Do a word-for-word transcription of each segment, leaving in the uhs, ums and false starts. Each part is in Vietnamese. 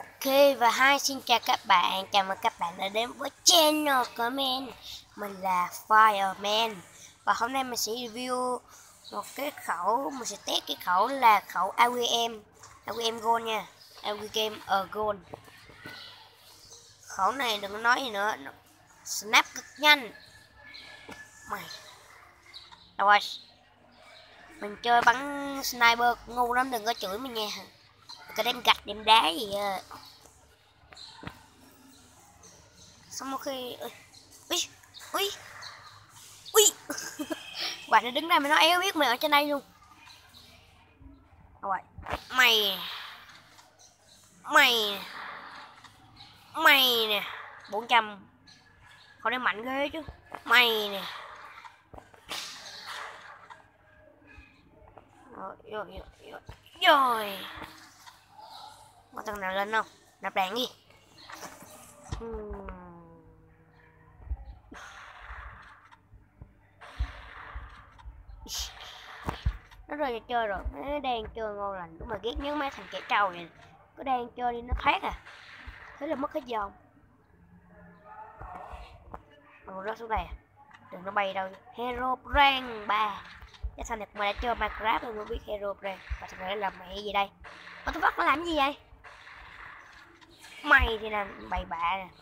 Ok và hai xin chào các bạn, chào mừng các bạn đã đến với channel của mình. Mình là Fireman và hôm nay mình sẽ review một cái khẩu, mình sẽ test cái khẩu là khẩu a quy em, a quy em Gold nha, a quy em ở Gold. Khẩu này đừng có nói gì nữa, nó snap cực nhanh. Mày, đâu rồi? Mình chơi bắn sniper ngu lắm, đừng có chửi mình nha. Cái đem gạch đem đá gì à. Xong một khi ui ui ui bạn nó đứng đây mà nó éo biết mày ở trên đây luôn. Rồi mày mày mày nè, bốn trăm con đem mạnh ghê chứ. Mày nè, rồi rồi rồi rồi có thằng nào lên không, nạp đạn đi. hmm. Nó rơi ra chơi rồi, nó đang chơi ngon lành, đúng mà ghét nhớ mấy thằng trẻ trâu vậy, cứ đang chơi đi nó thoát à, thế là mất hết dòng. Còn rớt xuống đây à, đừng nó bay đâu. Hero Brand ba, cái thằng này mà đã chơi Minecraft rồi mới biết Hero Brand. Và thằng này làm mẹ gì đây, có tôi bắt nó làm gì vậy? Mày thì làm bậy bạ nè,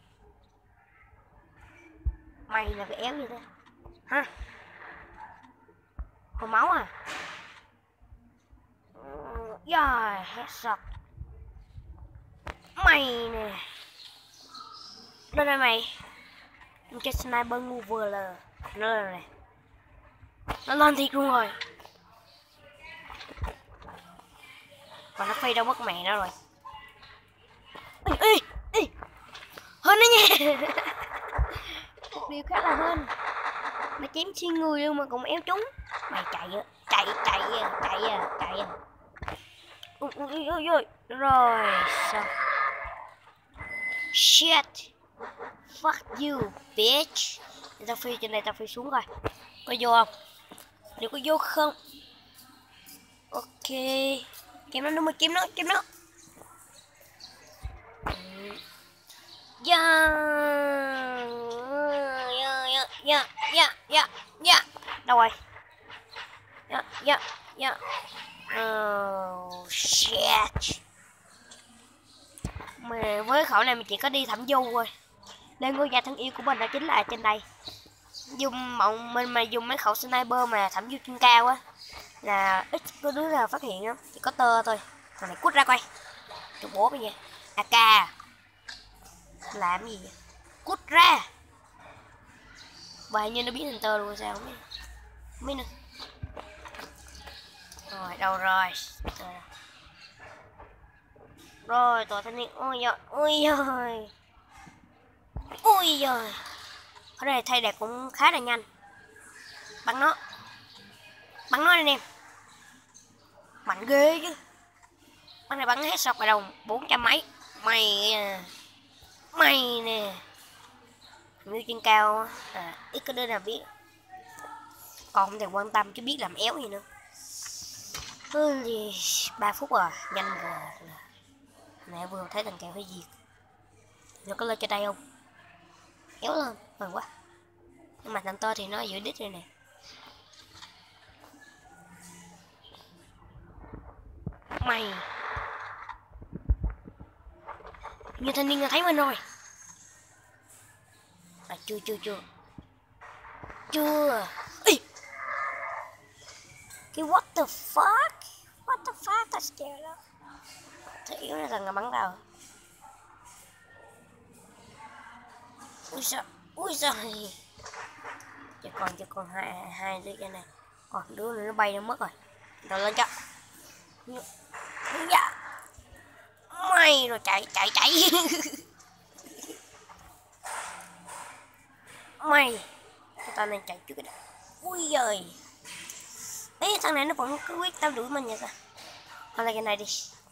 mày là cái éo gì thế hả? Hồi máu à? Rồi headshot. Mày nè, lên đây mày, cái sniper ngu vừa là nó lên này, nó lên thiệt luôn rồi, và nó phi đâu mất mẹ nó rồi. Ê, ê, ê. Hên đó nha. Một điều khá là hên, nó chém xuyên người luôn mà cũng éo trúng. Mày chạy á, chạy chạy à, chạy à, chạy à. Ui, ui, ui, ui. Rồi sao? Shit, fuck you bitch. Để tao phi trên đây, tao phi xuống coi có vô không, nếu có vô không. Ok, kiếm nó, nó mới kiếm nó, kiếm nó. Yeah, yeah, yeah, yeah, yeah, yeah. Đâu rồi? Yeah, yeah, yeah. Oh shit. Mà với khẩu này mình chỉ có đi thẩm du thôi. Đây, ngôi nhà thân yêu của mình đó chính là trên đây. Dùng bọn mình mà dùng mấy khẩu sniper mà thẩm du trên cao á là ít có đứa nào phát hiện lắm, chỉ có tơ thôi. Thằng này cút ra coi, tụi bố bây giờ a ca làm gì vậy? Cút ra. Và như nó biến thành tơ luôn sao không biết, không biết nữa. Rồi đâu rồi, rồi tội thanh niên. Ôi giời, ôi giời, ôi giời. Ở đây thay đẹp cũng khá là nhanh. Bắn nó, bắn nó anh em, mạnh ghê chứ. Bắn này bắn hết sọc vào đầu bốn trăm mấy. Mày mày nè, như trên cao à, ít có đứa nào biết, còn không thèm quan tâm chứ biết làm éo gì nữa. Ừ, thì ba phút à, nhanh rồi. Mẹ vừa thấy thằng kèo hay gì, nó có lên cho đây không? Éo lên, mừng quá. Nhưng mà thằng to thì nó giữ đít rồi nè. Mày, như thanh niên thấy mình rồi. À, chưa chưa chưa chưa. Ê! Cái what the fuck, what the fuck, tao chết đó. Thế yếu là thằng bắn tao. Ui sao, ui sao. Chỉ còn chỉ còn hai hai đứa cái này, còn đứa nữa nó bay nó mất rồi. Rồi lên cho. Dạ. Mày rồi, chạy chạy chạy. Mày, tao nên chạy trước cái đó. Ui giời, ấy thằng này nó vẫn cứ quyết tao đuổi mình vậy sao? Thôi là cái này đi.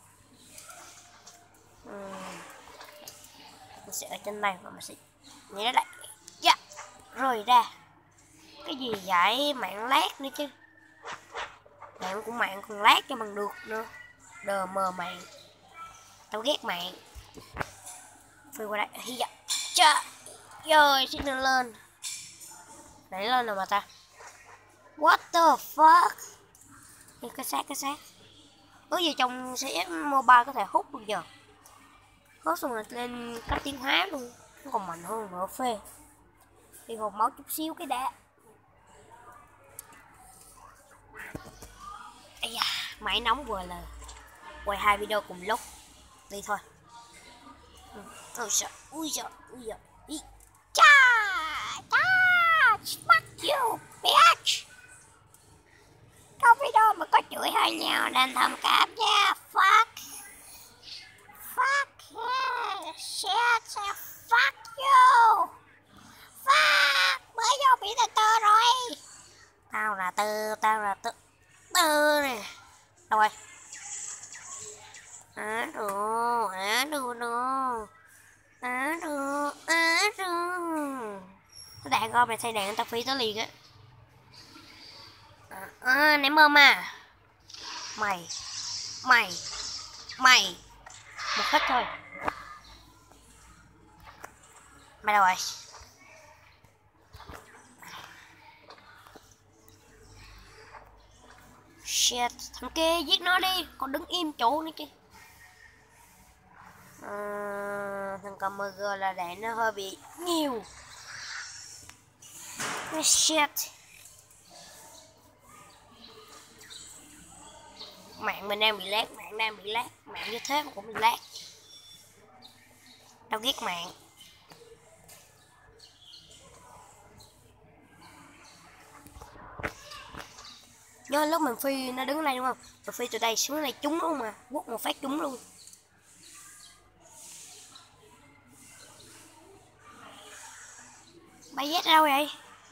uhm. Mình sẽ ở trên này và mình sẽ nhảy lại. Dạ, rồi ra. Cái gì vậy, mạng lát nữa chứ. Mạng của mạng còn lát cho bằng được nữa. Đờ mờ mạng. Tao ghét mày. Phi qua đây. Hi dạ. Trời ơi, xin lên lên. Nãy lên rồi mà ta. What the fuck? Cái xác cái xác. Ủa gì trong xê ét Mobile có thể hút luôn giờ. Hút xong rồi lên cấp tiến hóa luôn. Nó còn mạnh hơn nữa phê. Đi hồn máu chút xíu cái đã. Ây da, máy nóng vừa là quay hai video cùng lúc. Đi thôi. Ừ. Ôi trời, ui trời, ui trời. Ý. Cha, cha, fuck you, bitch. Có video mà có chửi hai nhau nên thông cảm nha. Fuck. Fuck yeah, shit, fuck you. Fuck, mới vô bị là tơ rồi. Tao là tơ, tao là tơ. Tơ nè. Đâu rồi? Á đồ, á đồ đồ. Á đồ, á đồ. Cái đạn coi mày thay đạn tao phi tới liền á. À, à, ném bom à. Mày, mày, mày. Một hết thôi. Mày đâu rồi? Shit, thằng kia giết nó đi, còn đứng im chỗ nữa chứ. À, thằng cầm mg là đạn nó hơi bị nhiều. Shit. Mạng mình đang bị lag, mạng đang bị lag, mạng như thế mà cũng bị lag. Tao ghét mạng. Nhớ lúc mình phi nó đứng đây đúng không? Mình phi từ đây xuống này trúng luôn mà, quất một phát trúng luôn. Bay dét đâu vậy?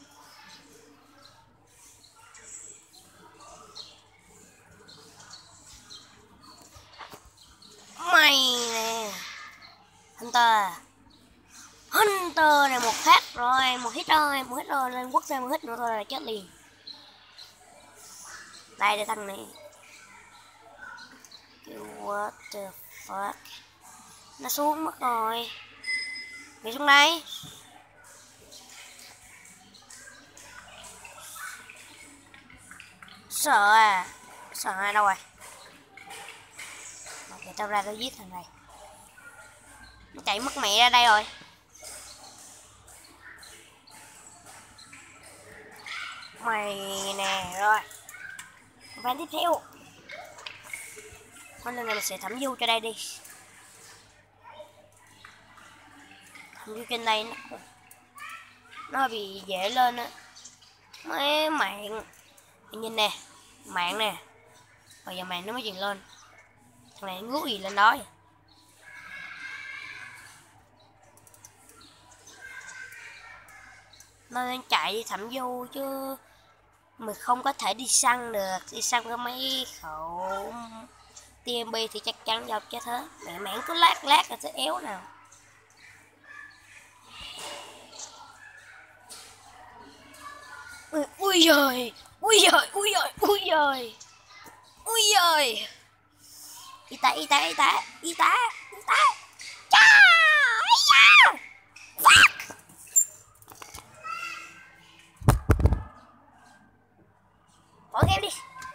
Mày nè. Hunter. Hunter này một phát rồi, một hit rồi, một hit rồi, lên quất ra một hit nữa thôi là chết liền. Đây để thằng này. What the fuck? Nó xuống mất rồi. Đi xuống đây. Sợ à? Sợ ai đâu rồi? Để tao ra tao giết thằng này. Nó chạy mất mẹ ra đây rồi. Mày nè rồi. Ván tiếp theo. Hôm nay mình sẽ thẩm du cho đây đi. Thẩm du trên đây nó nó bị dễ lên á. Mấy mạng nhìn nè, mạng nè. Bây giờ mạng nó mới dừng lên. Thằng này ngứa gì lên đó vậy? Nó nên chạy đi thẩm du chứ mình không có thể đi săn được. Đi săn có mấy khẩu tê em bê thì chắc chắn dọc chết hết. Mẹ mạng cứ lát lát là sẽ éo nào. Ui, ui giời, ui giời, ui giời, ui giời, ui giời. Y tá, y tá, y tá, y tá, y tá. Chà, ấy da. Fuck. Bỏ game đi.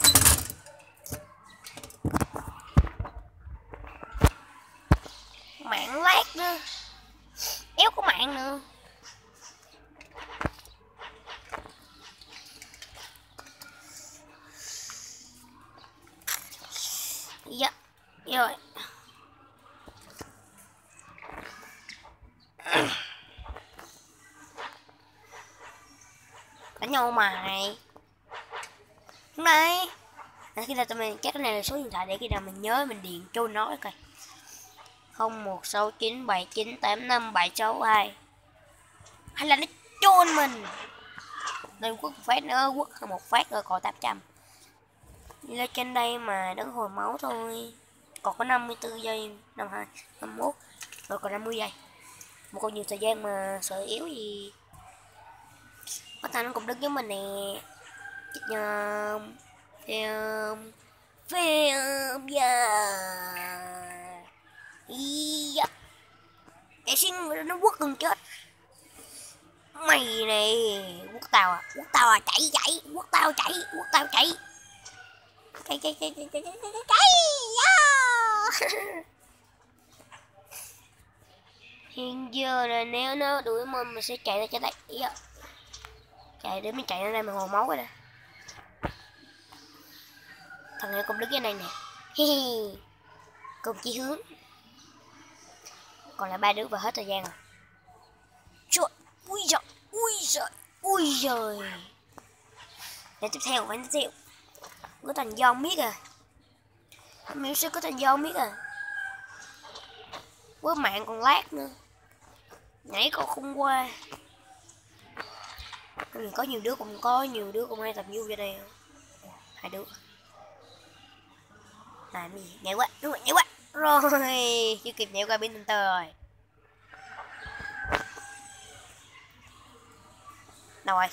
Mạng lát nữa. Éo có mạng nữa. Dạ, rồi. Đánh nhau mày. Đúng đây. Để khi nào tụi mình chắc cái này là số điện thoại để khi nào mình nhớ mình điện cho nó coi. không một sáu chín bảy chín tám năm bảy sáu hai. Hay là nó chôn mình. Nên quất một phát nữa, quất một phát rồi còn tám trăm. Đi lên trên đây mà đứng hồi máu thôi. Còn có năm mươi tư giây, năm mươi hai, năm mươi mốt. Rồi còn năm mươi giây. Một còn nhiều thời gian mà sợ yếu gì. Có thằng nó cũng đứng với mình nè. Chết nhầm. Phim. Phim. Yeah. gần chết. Mày này, quốc tao à, quốc tao à, chạy chạy, quốc tao chạy, quốc tao chạy. Chạy chạy chạy chạy chạy chạy chạy chạy. Yeah. Hiện giờ là nếu nó đuổi mình mình sẽ chạy ra cho đây. Yeah. Chạy để mình chạy ra đây mà hồ máu rồi nè. Thằng này cũng đứng cái này nè. Hi hi. Cùng chí hướng. Còn lại ba đứa vào hết thời gian rồi. Trời, ui giời, ui giời, ui giời. Để tiếp theo, phải tiếp theo. Có thành dông miết à. Miêu sư có thành dông miết à. Với mạng còn lát nữa. Nhảy còn không qua. Có nhiều đứa cũng có nhiều đứa cũng hay tập vui ở đây. Hai đứa. Làm gì? Nhảy quá, đúng rồi, nhảy quá. Rồi, chưa kịp nhảy qua bên Twitter rồi. Đâu rồi?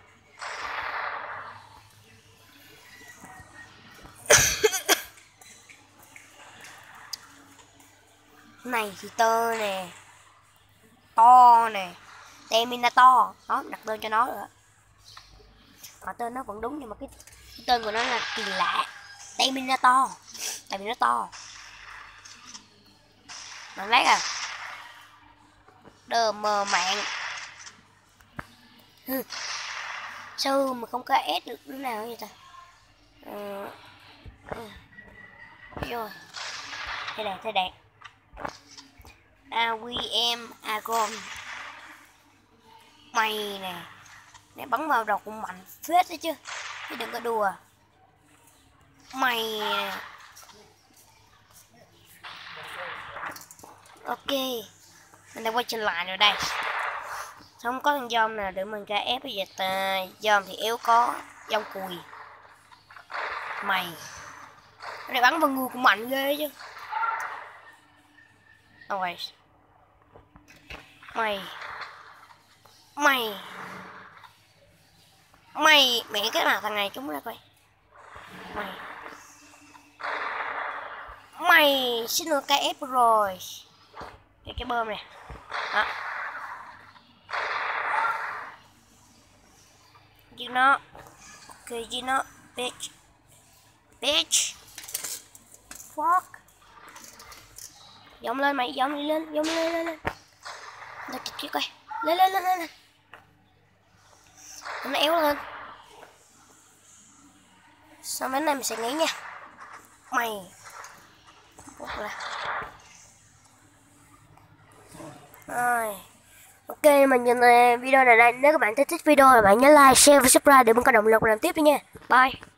Này thì tơ nè. To nè. Terminator. Đó, đặt tên cho nó rồi. Mà tên nó vẫn đúng nhưng mà cái, cái tên của nó là kỳ lạ. Terminator. Tại vì nó to. Mà lát à. Đờ mờ mạng. Hừ. Sao mà không có S được đứa nào vậy ta? Ờ. Ừ. Rồi. Thế đẹp, thế đẹp. a vê em Agon. Mày nè. Nè bắn vào đầu cũng mạnh phết đấy chứ. Chứ đừng có đùa. Mày nè. Ok. Mình đã quay trở lại rồi đây. Không có thằng dom nào để mình ra ép bây giờ ta. Dom thì yếu có. Dom cùi. Mày. Để bắn vào người cũng mạnh ghê chứ. Rồi. Mày. Mày. Mày. Mẹ cái nào thằng này chúng ra coi. Mày. Mày. Xin lỗi cái ép rồi. Cái cái bơm này. Đó. You know. Okay, you know. Bitch. Bitch. Fuck. Giống lên mày, giống đi lên, giống lên lên lên. Để kịch kia coi. Lên lên lên lên. lên. Nó éo lên. Xong đến này mình sẽ nghĩ nha. Mày. Bút ra. Rồi. Ok, mình dừng video này đây. Nếu các bạn thích video thì bạn nhớ like, share và subscribe để mình có động lực làm tiếp đi nha. Bye.